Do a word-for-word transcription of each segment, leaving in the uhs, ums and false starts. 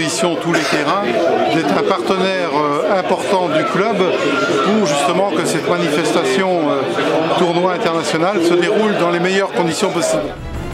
disposition tous les terrains, d'être un partenaire euh, important du club pour justement que cette manifestation euh, tournoi international se déroule dans les meilleures conditions possibles.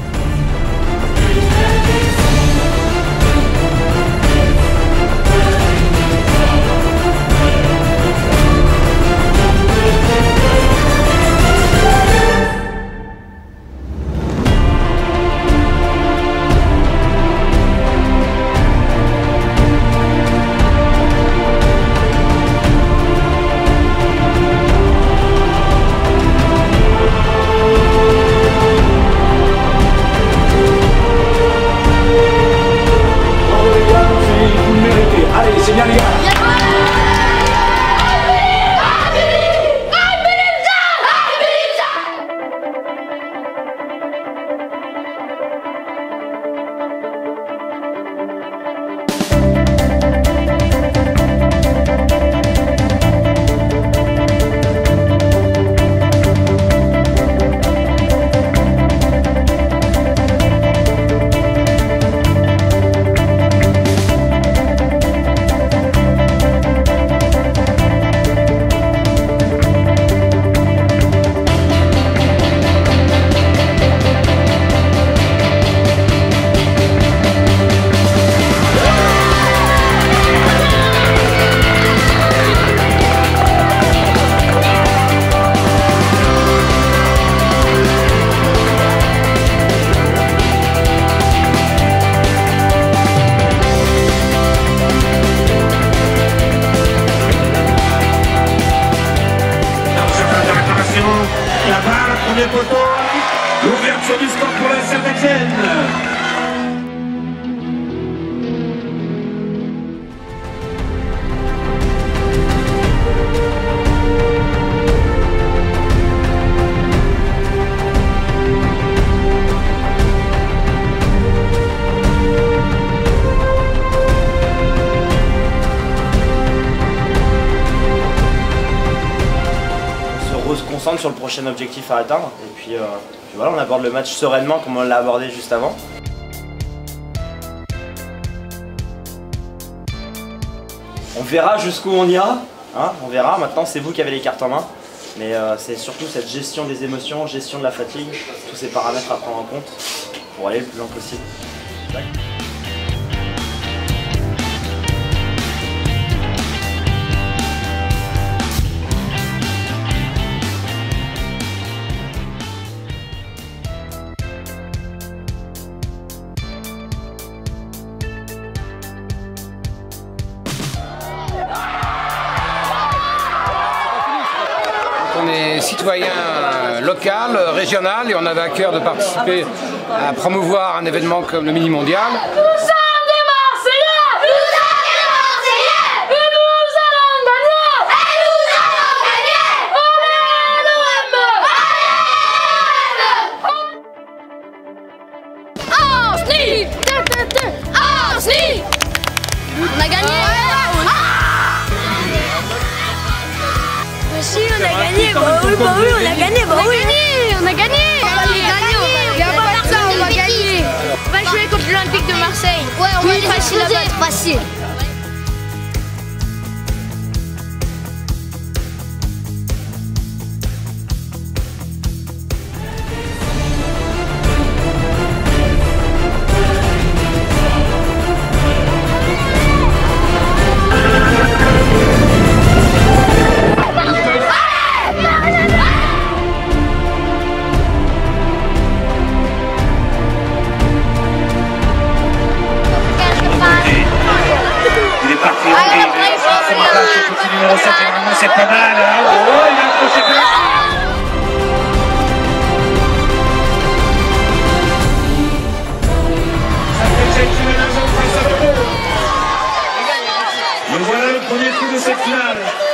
L'ouverture du score pour la Saint-Étienne. On se concentre sur le prochain objectif à atteindre et puis, euh, puis voilà, on aborde le match sereinement comme on l'a abordé juste avant. On verra jusqu'où on ira, hein, on verra, maintenant c'est vous qui avez les cartes en main, mais euh, c'est surtout cette gestion des émotions, gestion de la fatigue, tous ces paramètres à prendre en compte pour aller le plus loin possible. On est citoyen local, régional et on avait à cœur de participer à promouvoir un événement comme le Mini Mondial. Nous sommes des Marseillais! Nous sommes des Marseillais! Et nous allons gagner! Et nous allons gagner! Allez l'O M! Allez l'O M! Ansli! Ansli! On a gagné! Si on a gagné, bah oui, bah oui, on a gagné, bah oui. On a gagné, on a gagné. Il y a pas ça, on va gagner. On va jouer contre l'Olympique de Marseille. Ouais, on va les facile à battre. Facile. Numéro sept, généralement c'est pas mal. Hein. Oh, il a accroché bien. Saint-Étienne qui met la jambe face à l'euro. Et voilà le premier coup de cette finale.